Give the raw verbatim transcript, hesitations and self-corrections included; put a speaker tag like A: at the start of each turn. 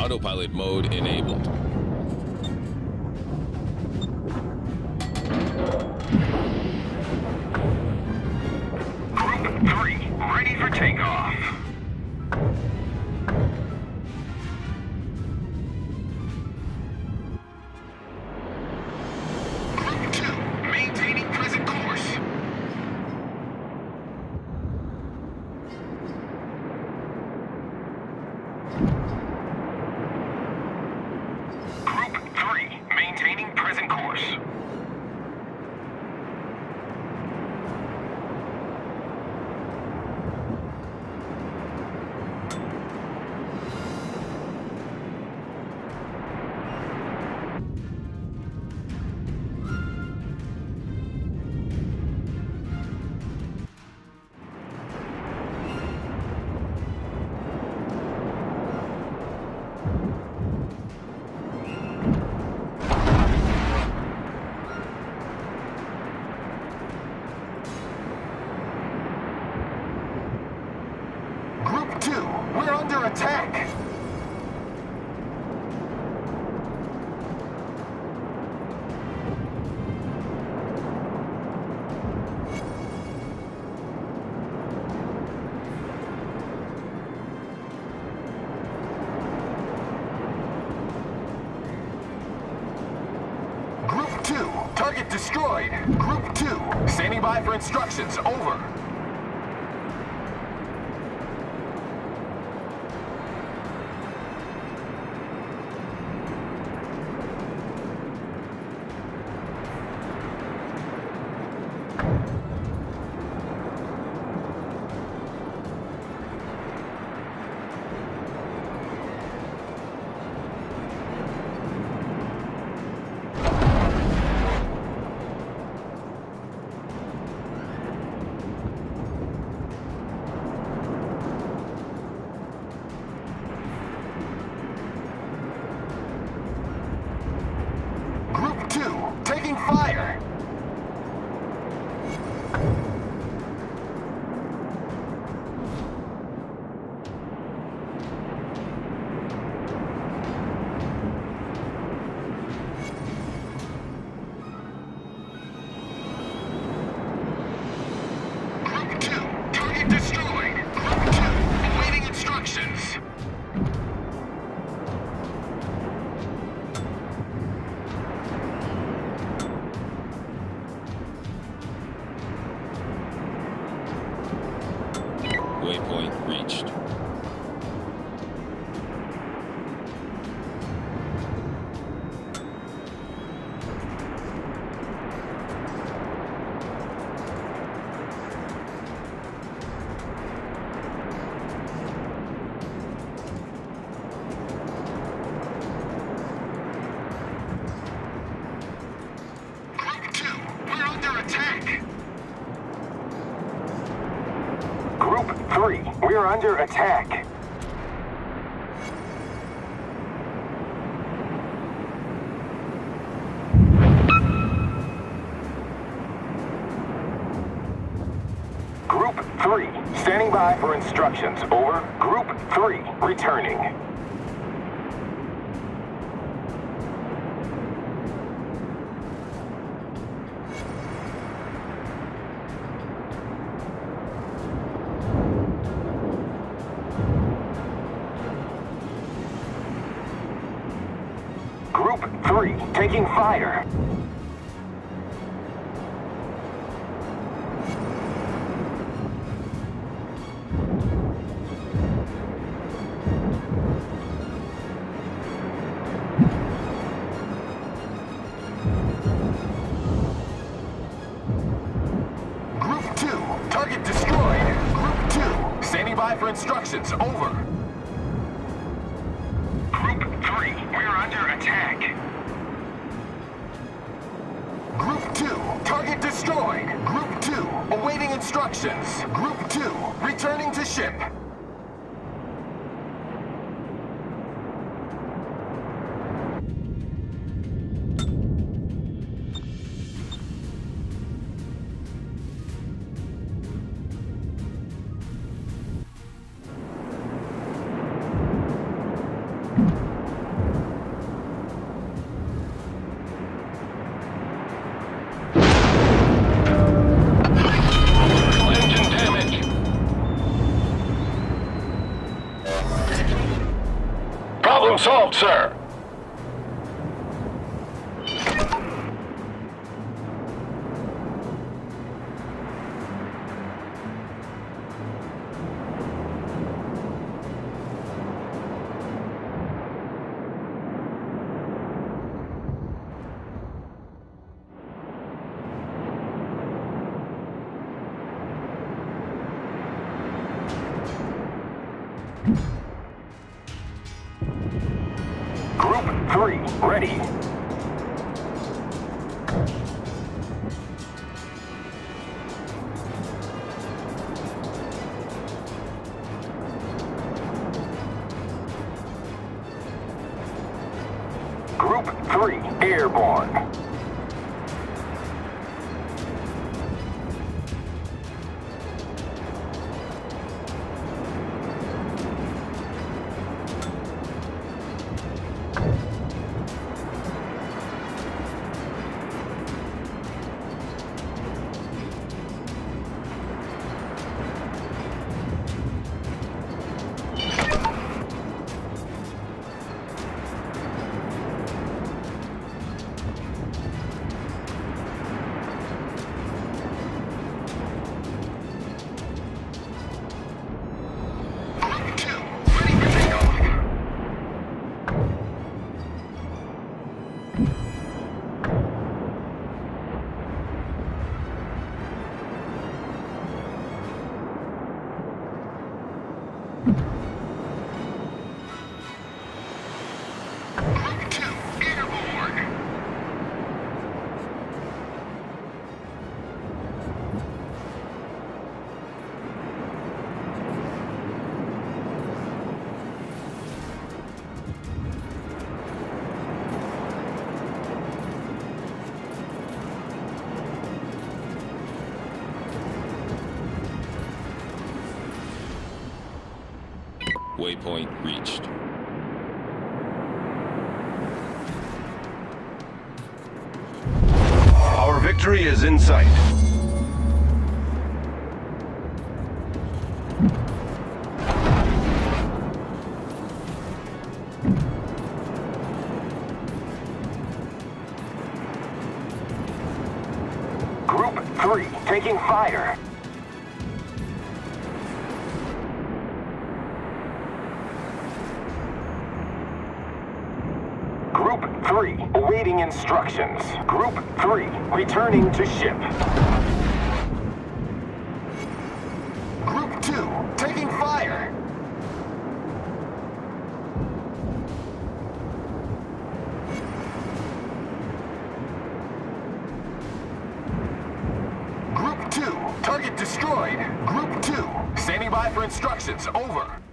A: Autopilot mode enabled.
B: Group three, ready for takeoff. Group two, maintaining present course. Group three, maintaining present course. Group two, we're under attack. Group two, target destroyed. Group two, standing by for instructions. Over. Group two, taking fire. Group two, target destroyed. Group two, awaiting instructions.
A: Waypoint reached.
B: Group two, we're under attack. Group three, we're under attack. Group three, standing by for instructions. Over. Group three, returning. Group three, taking fire. Group two, target destroyed. Group two, standing by for instructions. Over. Group three, we're under attack. Group two, target destroyed. Group two, awaiting instructions. Group two, returning to ship. Problem solved, sir. Group three, ready. Group three, airborne.
A: Waypoint reached.
B: Our victory is in sight. Group three, taking fire. Group three, awaiting instructions. Group three, returning to ship. Group two, taking fire. Group two, target destroyed. Group two, standing by for instructions. Over.